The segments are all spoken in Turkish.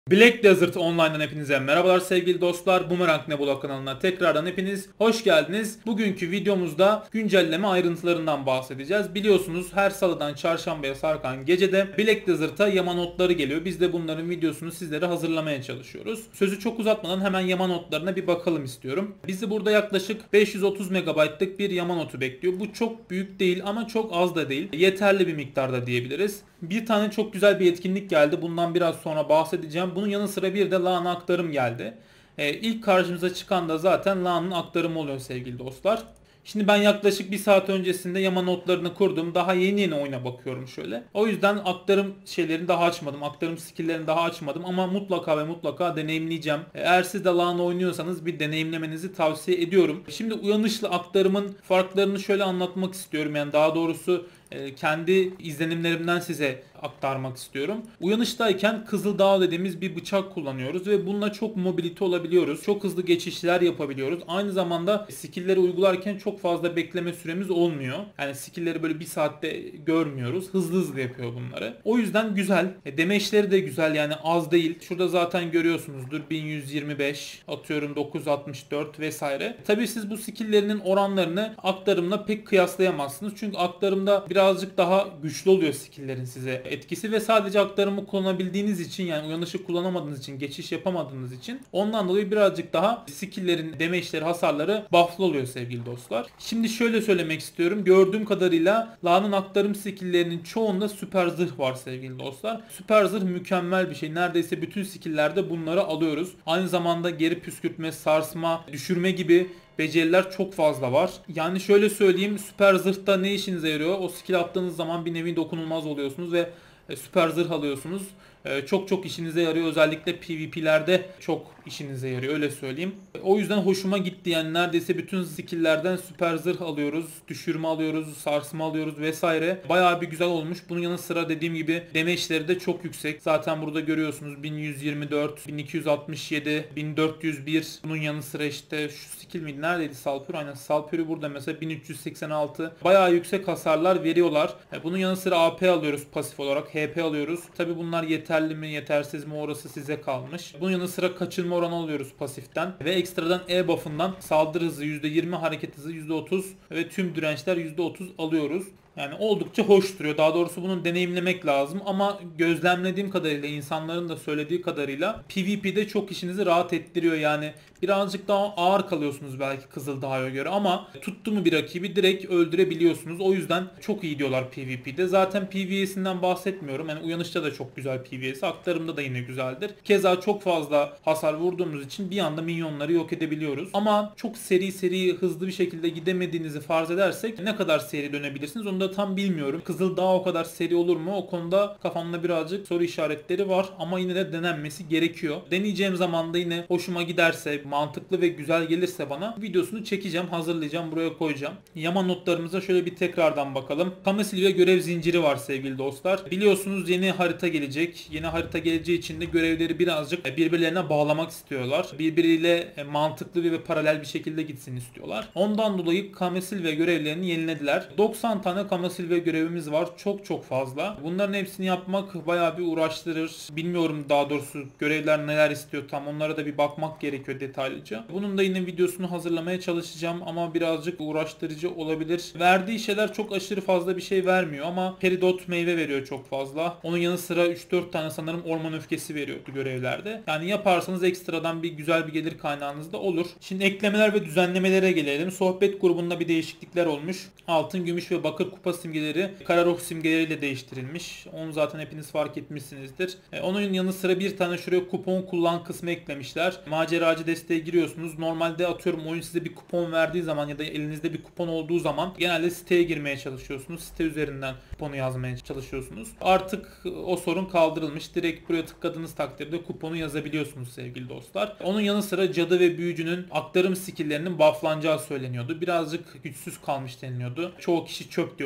Black Desert Online'dan hepinize merhabalar sevgili dostlar. Boomerang Nebula kanalına tekrardan hepiniz hoş geldiniz. Bugünkü videomuzda güncelleme ayrıntılarından bahsedeceğiz. Biliyorsunuz her salıdan çarşambaya sarkan gecede Black Desert'a yama notları geliyor. Biz de bunların videosunu sizlere hazırlamaya çalışıyoruz. Sözü çok uzatmadan hemen yama notlarına bir bakalım istiyorum. Bizi burada yaklaşık 530 MB'lık bir yama notu bekliyor. Bu çok büyük değil ama çok az da değil. Yeterli bir miktarda diyebiliriz. Bir tane çok güzel bir etkinlik geldi. Bundan biraz sonra bahsedeceğim. Bunun yanı sıra bir de LAN aktarım geldi. İlk karşımıza çıkan da zaten LAN'ın aktarımı oluyor sevgili dostlar. Şimdi ben yaklaşık bir saat öncesinde yama notlarını kurdum. Daha yeni oyuna bakıyorum şöyle. O yüzden aktarım şeylerini daha açmadım. Aktarım skill'lerini daha açmadım. Ama mutlaka ve mutlaka deneyimleyeceğim. Eğer siz de LAN oynuyorsanız bir deneyimlemenizi tavsiye ediyorum. Şimdi uyanışlı aktarımın farklarını şöyle anlatmak istiyorum. Yani daha doğrusu kendi izlenimlerimden size aktarmak istiyorum. Uyanıştayken Kızıldağ dediğimiz bir bıçak kullanıyoruz ve bununla çok mobilite olabiliyoruz. Çok hızlı geçişler yapabiliyoruz. Aynı zamanda skill'leri uygularken çok fazla bekleme süremiz olmuyor. Yani skill'leri böyle bir saatte görmüyoruz. Hızlı hızlı yapıyor bunları. O yüzden güzel. Demeçleri de güzel, yani az değil. Şurada zaten görüyorsunuzdur. 1125, atıyorum 964 vesaire. Tabii siz bu skill'lerinin oranlarını aktarımla pek kıyaslayamazsınız. Çünkü aktarımda birazcık daha güçlü oluyor skill'lerin size etkisi ve sadece aktarımı kullanabildiğiniz için, yani uyanışı kullanamadığınız için, geçiş yapamadığınız için ondan dolayı birazcık daha skill'lerin demeçleri, hasarları buff'lı oluyor sevgili dostlar. Şimdi şöyle söylemek istiyorum. Gördüğüm kadarıyla LAN'ın aktarım skill'lerinin çoğunda süper zırh var sevgili dostlar. Süper zırh mükemmel bir şey. Neredeyse bütün skill'lerde bunları alıyoruz. Aynı zamanda geri püskürtme, sarsma, düşürme gibi beceriler çok fazla var. Yani şöyle söyleyeyim, süper zırhta ne işinize yarıyor? O skill attığınız zaman bir nevi dokunulmaz oluyorsunuz ve süper zırh alıyorsunuz. Çok çok işinize yarıyor. Özellikle PvP'lerde çok işinize yarıyor, öyle söyleyeyim. O yüzden hoşuma gitti. Yani neredeyse bütün skill'lerden süper zırh alıyoruz, düşürme alıyoruz, sarsma alıyoruz vesaire. Bayağı bir güzel olmuş. Bunun yanı sıra dediğim gibi demeçleri de çok yüksek. Zaten burada görüyorsunuz 1124, 1267, 1401. Bunun yanı sıra işte şu skill miydi? Neredeydi Salpür? Aynen, Salpür'ü burada mesela 1386. Bayağı yüksek hasarlar veriyorlar. Bunun yanı sıra AP alıyoruz pasif olarak. HP alıyoruz. Tabi bunlar yeterli mi yetersiz mi orası size kalmış. Bunun yanı sıra kaçınma oranı alıyoruz pasiften. Ve ekstradan E buff'ından saldırı hızı %20, hareket hızı %30 ve tüm dirençler %30 alıyoruz. Yani oldukça hoş duruyor. Daha doğrusu bunu deneyimlemek lazım ama gözlemlediğim kadarıyla, insanların da söylediği kadarıyla PvP'de çok işinizi rahat ettiriyor. Yani birazcık daha ağır kalıyorsunuz belki Kızıldağ'a göre ama tuttu mu bir rakibi direkt öldürebiliyorsunuz. O yüzden çok iyi diyorlar PvP'de. Zaten PvE'sinden bahsetmiyorum. Yani uyanışta da çok güzel PvE'si. Aktarımda da yine güzeldir. Keza çok fazla hasar vurduğumuz için bir anda minyonları yok edebiliyoruz. Ama çok seri hızlı bir şekilde gidemediğinizi farz edersek ne kadar seri dönebilirsiniz onu da tam bilmiyorum. Kızıldağ o kadar seri olur mu? O konuda kafamda birazcık soru işaretleri var ama yine de denenmesi gerekiyor. Deneyeceğim zaman da yine hoşuma giderse, mantıklı ve güzel gelirse bana videosunu çekeceğim, hazırlayacağım, buraya koyacağım. Yama notlarımıza şöyle bir tekrardan bakalım. Kamasilya görev zinciri var sevgili dostlar. Biliyorsunuz yeni harita gelecek. Yeni harita geleceği için de görevleri birazcık birbirlerine bağlamak istiyorlar. Birbiriyle mantıklı ve paralel bir şekilde gitsin istiyorlar. Ondan dolayı Kamasilya görevlerini yenilediler. 90 tane Kamasilya görevimiz var. Çok fazla. Bunların hepsini yapmak bayağı bir uğraştırır. Bilmiyorum daha doğrusu görevler neler istiyor tam. Onlara da bir bakmak gerekiyor detaylıca. Bunun da yine videosunu hazırlamaya çalışacağım ama birazcık uğraştırıcı olabilir. Verdiği şeyler çok aşırı fazla bir şey vermiyor ama peridot meyve veriyor çok fazla. Onun yanı sıra 3-4 tane sanırım orman öfkesi veriyordu görevlerde. Yani yaparsanız ekstradan bir güzel bir gelir kaynağınız da olur. Şimdi eklemeler ve düzenlemelere gelelim. Sohbet grubunda bir değişiklikler olmuş. Altın, gümüş ve bakır kupa simgeleri Kararuh simgeleriyle değiştirilmiş. Onu zaten hepiniz fark etmişsinizdir. Onun yanı sıra bir tane şuraya kupon kullan kısmı eklemişler. Maceracı desteğe giriyorsunuz. Normalde atıyorum oyun size bir kupon verdiği zaman ya da elinizde bir kupon olduğu zaman genelde siteye girmeye çalışıyorsunuz. Site üzerinden kuponu yazmaya çalışıyorsunuz. Artık o sorun kaldırılmış. Direkt buraya tıkladığınız takdirde kuponu yazabiliyorsunuz sevgili dostlar. Onun yanı sıra cadı ve büyücünün aktarım skilllerinin bufflanacağı söyleniyordu. Birazcık güçsüz kalmış deniliyordu. Çoğu kişi çöp diyordu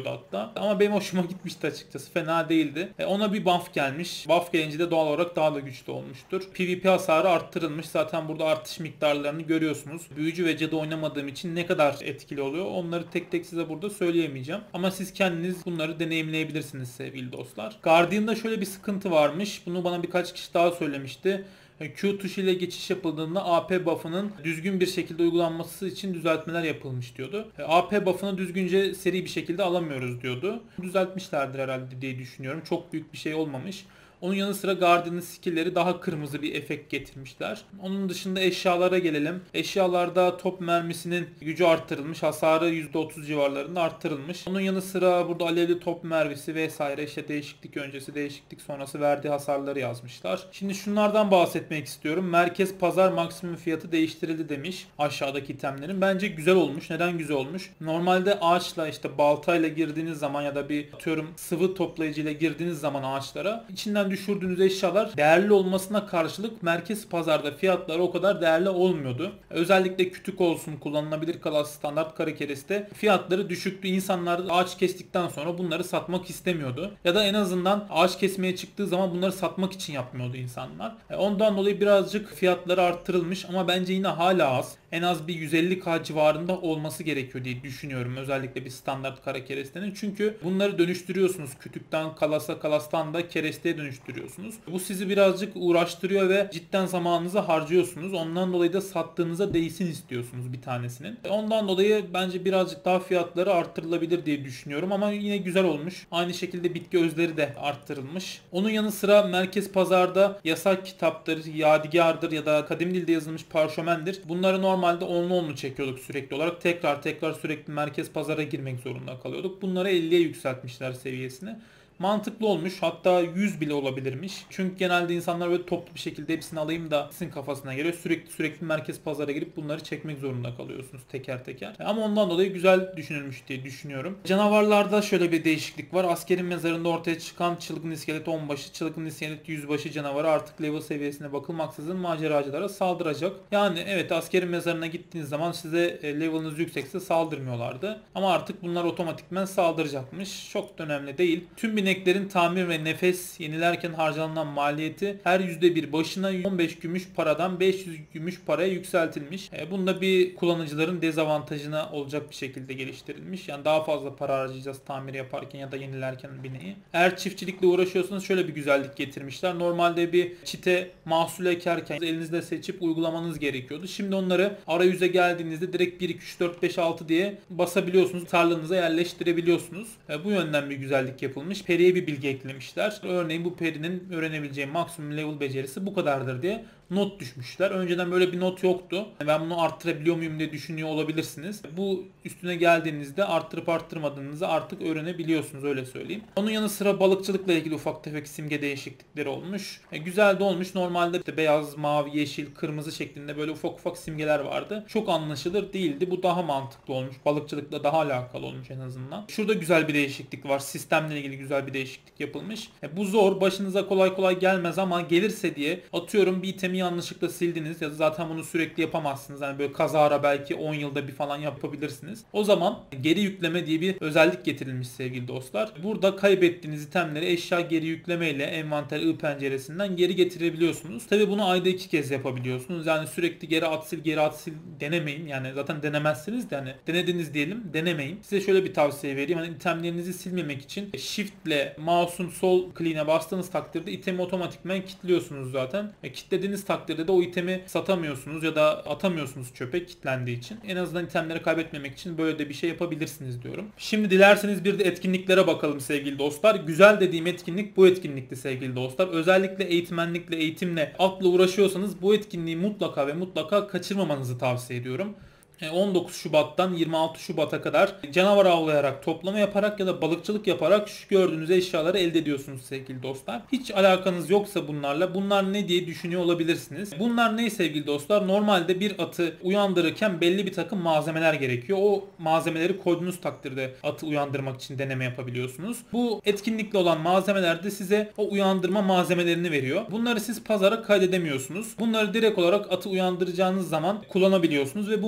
diyordu hatta. Ama benim hoşuma gitmişti açıkçası. Fena değildi. Ona bir buff gelmiş. Buff gelince de doğal olarak daha da güçlü olmuştur. PvP hasarı arttırılmış. Zaten burada artış miktarlarını görüyorsunuz. Büyücü ve cadı oynamadığım için ne kadar etkili oluyor onları tek tek size burada söyleyemeyeceğim. Ama siz kendiniz bunları deneyimleyebilirsiniz sevgili dostlar. Guardian'da şöyle bir sıkıntı varmış. Bunu bana birkaç kişi daha söylemişti. Q tuşu ile geçiş yapıldığında AP buff'ının düzgün bir şekilde uygulanması için düzeltmeler yapılmış diyordu. AP buff'ını düzgünce seri bir şekilde alamıyoruz diyordu. Düzeltmişlerdir herhalde diye düşünüyorum. Çok büyük bir şey olmamış. Onun yanı sıra Guardian'ın skill'leri daha kırmızı bir efekt getirmişler. Onun dışında eşyalara gelelim. Eşyalarda top mermisinin gücü arttırılmış. Hasarı %30 civarlarında arttırılmış. Onun yanı sıra burada alevli top mermisi vesaire işte değişiklik öncesi değişiklik sonrası verdiği hasarları yazmışlar. Şimdi şunlardan bahsetmek istiyorum. Merkez pazar maksimum fiyatı değiştirildi demiş aşağıdaki itemlerin. Bence güzel olmuş. Neden güzel olmuş? Normalde ağaçla işte baltayla girdiğiniz zaman ya da bir atıyorum sıvı toplayıcıyla girdiğiniz zaman ağaçlara içinden düşürdüğünüz eşyalar değerli olmasına karşılık merkez pazarda fiyatları o kadar değerli olmuyordu. Özellikle kütük olsun, kullanılabilir kalas, standart kara kereste fiyatları düşüktü. İnsanlar ağaç kestikten sonra bunları satmak istemiyordu. Ya da en azından ağaç kesmeye çıktığı zaman bunları satmak için yapmıyordu insanlar. Ondan dolayı birazcık fiyatları arttırılmış ama bence yine hala az. En az bir 150k civarında olması gerekiyor diye düşünüyorum. Özellikle bir standart kara kerestenin. Çünkü bunları dönüştürüyorsunuz. Kütükten kalasa, kalastan da keresteye dönüştürüyorsunuz. Bu sizi birazcık uğraştırıyor ve cidden zamanınızı harcıyorsunuz. Ondan dolayı da sattığınıza değsin istiyorsunuz bir tanesinin. Ondan dolayı bence birazcık daha fiyatları arttırılabilir diye düşünüyorum ama yine güzel olmuş. Aynı şekilde bitki özleri de arttırılmış. Onun yanı sıra merkez pazarda yasak kitaptır, yadigardır ya da kadim dilde yazılmış parşömendir. Bunları normalde onlu çekiyorduk sürekli olarak. Tekrar sürekli merkez pazara girmek zorunda kalıyorduk. Bunları 50'ye yükseltmişler seviyesini. Mantıklı olmuş. Hatta 100 bile olabilirmiş. Çünkü genelde insanlar böyle toplu bir şekilde hepsini alayım da sizin kafasına geliyor. Sürekli merkez pazara girip bunları çekmek zorunda kalıyorsunuz teker teker. Ama ondan dolayı güzel düşünülmüş diye düşünüyorum. Canavarlarda şöyle bir değişiklik var. Askerin mezarında ortaya çıkan çılgın iskelet 10 başı, çılgın iskelet 100 başı canavarı artık level seviyesine bakılmaksızın maceracılara saldıracak. Yani evet, askerin mezarına gittiğiniz zaman size level'ınız yüksekse saldırmıyorlardı. Ama artık bunlar otomatikmen saldıracakmış. Çok da önemli değil. Tüm bineklerin tamir ve nefes yenilerken harcanan maliyeti her %1 başına 15 gümüş paradan 500 gümüş paraya yükseltilmiş. Bunda bir kullanıcıların dezavantajına olacak bir şekilde geliştirilmiş. Yani daha fazla para harcayacağız tamir yaparken ya da yenilerken bineği. Eğer çiftçilikle uğraşıyorsanız şöyle bir güzellik getirmişler. Normalde bir çite mahsul ekerken elinizde seçip uygulamanız gerekiyordu. Şimdi onları arayüze geldiğinizde direkt 1, 2, 3, 4, 5, 6 diye basabiliyorsunuz. Tarlanıza yerleştirebiliyorsunuz. Bu yönden bir güzellik yapılmış. Periye bir bilgi eklemişler. Örneğin bu perinin öğrenebileceği maksimum level becerisi bu kadardır diye not düşmüşler. Önceden böyle bir not yoktu. Ben bunu arttırabiliyor muyum diye düşünüyor olabilirsiniz. Bu üstüne geldiğinizde arttırıp arttırmadığınızı artık öğrenebiliyorsunuz, öyle söyleyeyim. Onun yanı sıra balıkçılıkla ilgili ufak tefek simge değişiklikleri olmuş. Güzel de olmuş. Normalde işte beyaz, mavi, yeşil, kırmızı şeklinde böyle ufak ufak simgeler vardı. Çok anlaşılır değildi. Bu daha mantıklı olmuş. Balıkçılıkla daha alakalı olmuş en azından. Şurada güzel bir değişiklik var. Sistemle ilgili güzel bir değişiklik yapılmış. Bu zor. Başınıza kolay kolay gelmez ama gelirse diye atıyorum bir itemi yanlışlıkla sildiniz ya da zaten bunu sürekli yapamazsınız. Yani böyle kazara belki 10 yılda bir falan yapabilirsiniz. O zaman geri yükleme diye bir özellik getirilmiş sevgili dostlar. Burada kaybettiğiniz itemleri eşya geri yükleme ile envanter I penceresinden geri getirebiliyorsunuz. Tabi bunu ayda 2 kez yapabiliyorsunuz. Yani sürekli geri at sil denemeyin. Yani zaten denemezsiniz de hani denediniz diyelim, denemeyin. Size şöyle bir tavsiye vereyim. Hani itemlerinizi silmemek için Shift ile mouse'un sol kliğine bastığınız takdirde itemi otomatikman kilitliyorsunuz zaten. Kilitlediğiniz takdirde de o itemi satamıyorsunuz ya da atamıyorsunuz çöpe kilitlendiği için. En azından itemleri kaybetmemek için böyle de bir şey yapabilirsiniz diyorum. Şimdi dilerseniz bir de etkinliklere bakalım sevgili dostlar. Güzel dediğim etkinlik bu etkinlikti sevgili dostlar. Özellikle eğitmenlikle, eğitimle, atla uğraşıyorsanız bu etkinliği mutlaka ve mutlaka kaçırmamanızı tavsiye ediyorum. 19 Şubat'tan 26 Şubat'a kadar canavar avlayarak, toplama yaparak ya da balıkçılık yaparak şu gördüğünüz eşyaları elde ediyorsunuz sevgili dostlar. Hiç alakanız yoksa bunlarla, bunlar ne diye düşünüyor olabilirsiniz. Bunlar ne sevgili dostlar? Normalde bir atı uyandırırken belli bir takım malzemeler gerekiyor. O malzemeleri koyduğunuz takdirde atı uyandırmak için deneme yapabiliyorsunuz. Bu etkinlikle olan malzemeler de size o uyandırma malzemelerini veriyor. Bunları siz pazara kaydedemiyorsunuz. Bunları direkt olarak atı uyandıracağınız zaman kullanabiliyorsunuz ve bu malzemeler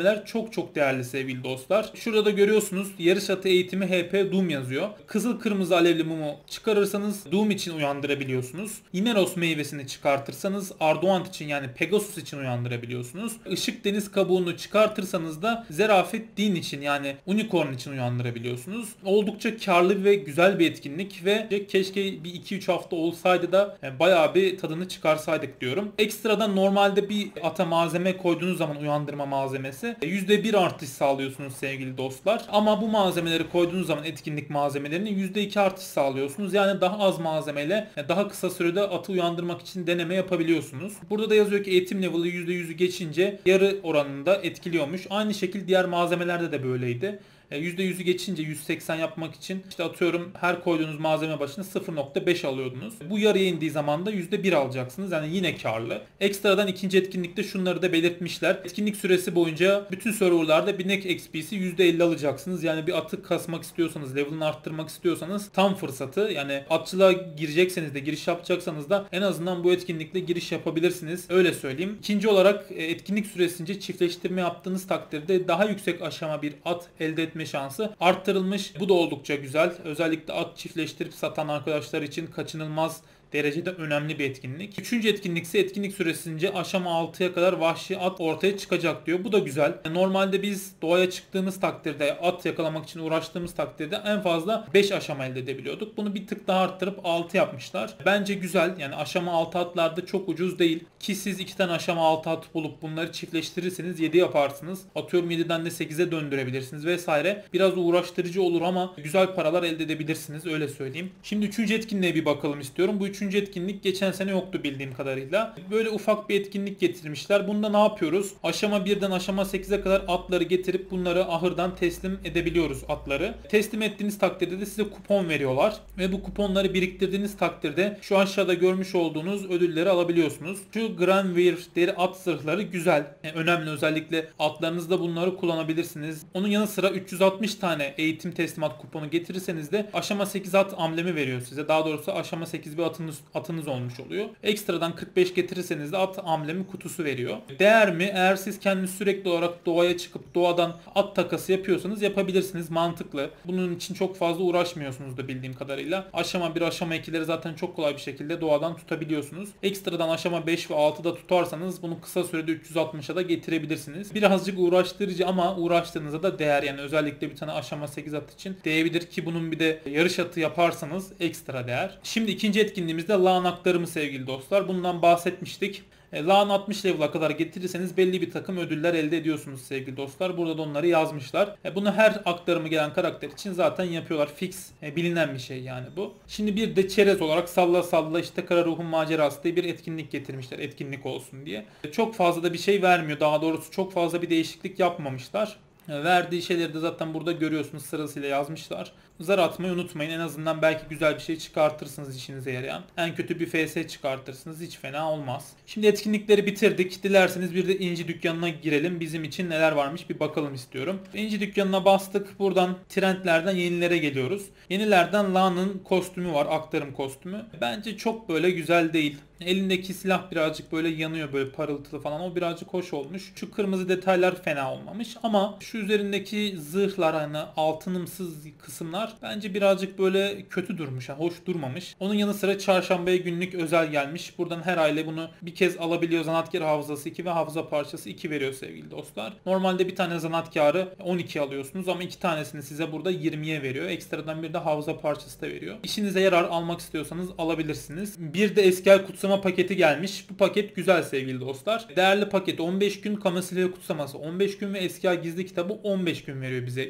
malzemeler çok çok değerli sevgili dostlar. Şurada da görüyorsunuz yarış atı eğitimi HP Doom yazıyor. Kızıl kırmızı alevli mumu çıkarırsanız Doom için uyandırabiliyorsunuz. Imeros meyvesini çıkartırsanız Arduant için yani Pegasus için uyandırabiliyorsunuz. Işık deniz kabuğunu çıkartırsanız da Zerafet Din için yani Unicorn için uyandırabiliyorsunuz. Oldukça karlı ve güzel bir etkinlik ve keşke bir 2-3 hafta olsaydı da bayağı bir tadını çıkarsaydık diyorum. Ekstradan normalde bir ata malzeme koyduğunuz zaman uyandırma malzemesi %1 artış sağlıyorsunuz sevgili dostlar. Ama bu malzemeleri koyduğunuz zaman etkinlik malzemelerini %2 artış sağlıyorsunuz. Yani daha az malzemeyle daha kısa sürede atı uyandırmak için deneme yapabiliyorsunuz. Burada da yazıyor ki eğitim level'ı %100'ü geçince yarı oranında etkiliyormuş. Aynı şekilde diğer malzemelerde de böyleydi. %100'ü geçince 180 yapmak için işte atıyorum her koyduğunuz malzeme başına 0.5 alıyordunuz. Bu yarıya indiği zaman da %1 alacaksınız. Yani yine karlı. Ekstradan ikinci etkinlikte şunları da belirtmişler. Etkinlik süresi boyunca bütün serverlarda binek XP'si %50 alacaksınız. Yani bir atı kasmak istiyorsanız, level'ını arttırmak istiyorsanız tam fırsatı. Yani atçılığa girecekseniz de giriş yapacaksanız da en azından bu etkinlikle giriş yapabilirsiniz. Öyle söyleyeyim. İkinci olarak etkinlik süresince çiftleştirme yaptığınız takdirde daha yüksek aşama bir at elde etme şansı arttırılmış. Bu da oldukça güzel. Özellikle at çiftleştirip satan arkadaşlar için kaçınılmaz derecede önemli bir etkinlik. Üçüncü etkinlik ise etkinlik süresince aşama 6'ya kadar vahşi at ortaya çıkacak diyor. Bu da güzel. Normalde biz doğaya çıktığımız takdirde at yakalamak için uğraştığımız takdirde en fazla 5 aşama elde edebiliyorduk. Bunu bir tık daha arttırıp 6 yapmışlar. Bence güzel. Yani aşama 6 atlarda çok ucuz değil. Ki siz 2 tane aşama 6 at bulup bunları çiftleştirirseniz 7 yaparsınız. Atıyorum 7'den de 8'e döndürebilirsiniz vesaire. Biraz uğraştırıcı olur ama güzel paralar elde edebilirsiniz. Öyle söyleyeyim. Şimdi 3. etkinliğe bir bakalım istiyorum. Bu 3. etkinlik geçen sene yoktu bildiğim kadarıyla. Böyle ufak bir etkinlik getirmişler. Bunda ne yapıyoruz? Aşama 1'den aşama 8'e kadar atları getirip bunları ahırdan teslim edebiliyoruz atları. Teslim ettiğiniz takdirde de size kupon veriyorlar. Ve bu kuponları biriktirdiğiniz takdirde şu aşağıda görmüş olduğunuz ödülleri alabiliyorsunuz. Şu Granweir deri at zırhları güzel. Önemli, özellikle atlarınızda bunları kullanabilirsiniz. Onun yanı sıra 360 tane eğitim teslimat kuponu getirirseniz de aşama 8 at amblemi veriyor size. Daha doğrusu aşama 8 bir atınız olmuş oluyor. Ekstradan 45 getirirseniz de at amblemi kutusu veriyor. Değer mi? Eğer siz kendiniz sürekli olarak doğaya çıkıp doğadan at takası yapıyorsanız yapabilirsiniz. Mantıklı. Bunun için çok fazla uğraşmıyorsunuz da bildiğim kadarıyla. Aşama 1, aşama 2'leri zaten çok kolay bir şekilde doğadan tutabiliyorsunuz. Ekstradan aşama 5 ve 6'da tutarsanız bunu kısa sürede 360'a da getirebilirsiniz. Birazcık uğraştırıcı ama uğraştığınızda da değer. Yani özellikle bir tane aşama 8 at için değebilir ki bunun bir de yarış atı yaparsanız ekstra değer. Şimdi ikinci etkinliğimizde LAN aktarımı sevgili dostlar. Bundan bahsetmiştik. LAN 60 level'a kadar getirirseniz belli bir takım ödüller elde ediyorsunuz sevgili dostlar. Burada da onları yazmışlar. Bunu her aktarımı gelen karakter için zaten yapıyorlar. Fix bilinen bir şey yani bu. Şimdi bir de çerez olarak salla salla işte Kara Ruhun Macerası diye bir etkinlik getirmişler. Etkinlik olsun diye. Çok fazla da bir şey vermiyor. Daha doğrusu çok fazla bir değişiklik yapmamışlar. Verdiği şeyleri de zaten burada görüyorsunuz, sırasıyla yazmışlar. Zar atmayı unutmayın. En azından belki güzel bir şey çıkartırsınız işinize yarayan. En kötü bir FS çıkartırsınız. Hiç fena olmaz. Şimdi etkinlikleri bitirdik. Dilerseniz bir de İnci dükkanına girelim. Bizim için neler varmış bir bakalım istiyorum. İnci dükkanına bastık. Buradan trendlerden yenilere geliyoruz. Yenilerden Lan'ın kostümü var. Aktarım kostümü. Bence çok böyle güzel değil. Elindeki silah birazcık böyle yanıyor, böyle parıltılı falan. O birazcık hoş olmuş. Şu kırmızı detaylar fena olmamış. Ama şu üzerindeki zırhlar, hani altınımsız kısımlar bence birazcık böyle kötü durmuş. Yani hoş durmamış. Onun yanı sıra çarşambaya günlük özel gelmiş. Buradan her aile bunu bir kez alabiliyor. Zanaatkar hafızası 2 ve hafıza parçası 2 veriyor sevgili dostlar. Normalde bir tane zanaatkarı 12 alıyorsunuz ama 2 tanesini size burada 20'ye veriyor. Ekstradan bir de hafıza parçası da veriyor. İşinize yarar, almak istiyorsanız alabilirsiniz. Bir de eskel kutsama paketi gelmiş. Bu paket güzel sevgili dostlar. Değerli paket 15 gün, Kamasilya kutsaması 15 gün ve eski gizli kitabı 15 gün veriyor bize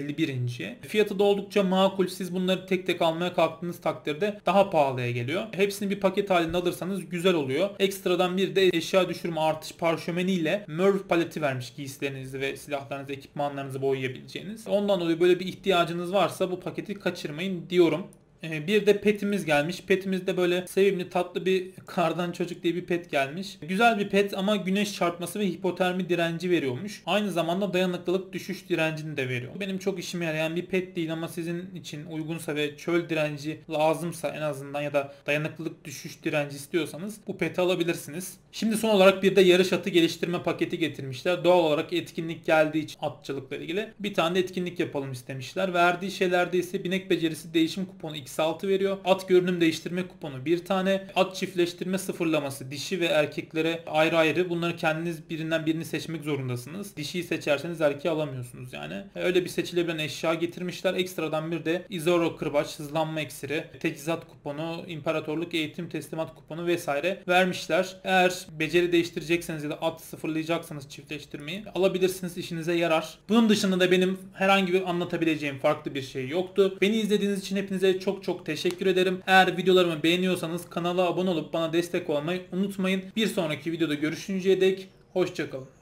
351. Fiyatı da oldukça makul. Siz bunları tek tek almaya kalktığınız takdirde daha pahalıya geliyor. Hepsini bir paket halinde alırsanız güzel oluyor. Ekstradan bir de eşya düşürme artış parşömeniyle Merv paleti vermiş, giysilerinizi ve silahlarınızı, ekipmanlarınızı boyayabileceğiniz. Ondan dolayı böyle bir ihtiyacınız varsa bu paketi kaçırmayın diyorum. Bir de petimiz gelmiş. Petimizde böyle sevimli tatlı bir kardan çocuk diye bir pet gelmiş. Güzel bir pet ama güneş çarpması ve hipotermi direnci veriyormuş. Aynı zamanda dayanıklılık düşüş direncini de veriyor. Benim çok işime yarayan bir pet değil ama sizin için uygunsa ve çöl direnci lazımsa en azından ya da dayanıklılık düşüş direnci istiyorsanız bu peti alabilirsiniz. Şimdi son olarak bir de yarış atı geliştirme paketi getirmişler. Doğal olarak etkinlik geldiği için atçılıkla ilgili bir tane de etkinlik yapalım istemişler. Verdiği şeylerde ise binek becerisi değişim kuponu X6 veriyor. At görünüm değiştirme kuponu bir tane. At çiftleştirme sıfırlaması dişi ve erkeklere ayrı ayrı. Bunları kendiniz birinden birini seçmek zorundasınız. Dişiyi seçerseniz erkeği alamıyorsunuz yani. Öyle bir seçilebilen eşya getirmişler. Ekstradan bir de Izoro kırbaç, hızlanma iksiri, teçhizat kuponu, imparatorluk eğitim teslimat kuponu vesaire vermişler. Eğer beceri değiştirecekseniz ya da at sıfırlayacaksanız çiftleştirmeyi alabilirsiniz, işinize yarar. Bunun dışında da benim herhangi bir anlatabileceğim farklı bir şey yoktu. Beni izlediğiniz için hepinize çok çok teşekkür ederim. Eğer videolarımı beğeniyorsanız kanala abone olup bana destek olmayı unutmayın. Bir sonraki videoda görüşünceye dek hoşça kalın.